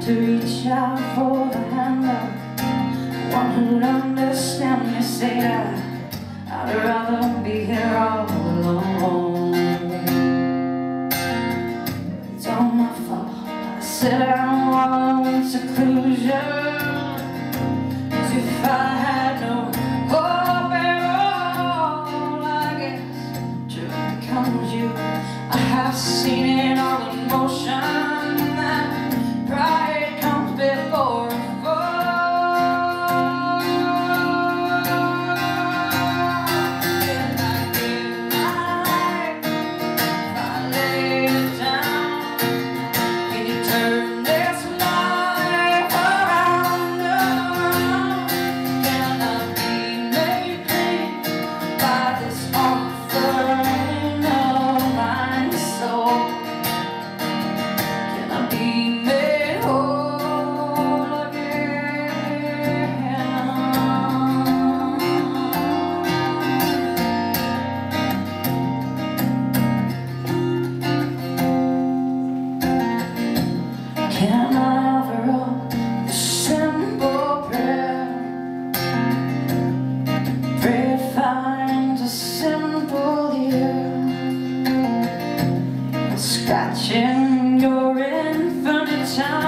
to reach out for the hand of one who'd understand me. Say I'd rather be here all alone. It's all my fault. I said I want seclusion. As if I had no hope at all. I guess truth becomes you. I have seen it all in motion. That pride comes before a fall. Can I give my life if I lay it down? Can you turn this life around? Can I be made clean by this offering of my soul? Can I be made whole again? Can I offer up a simple prayer? Pray it finds a simple ear, scratching your infinite time.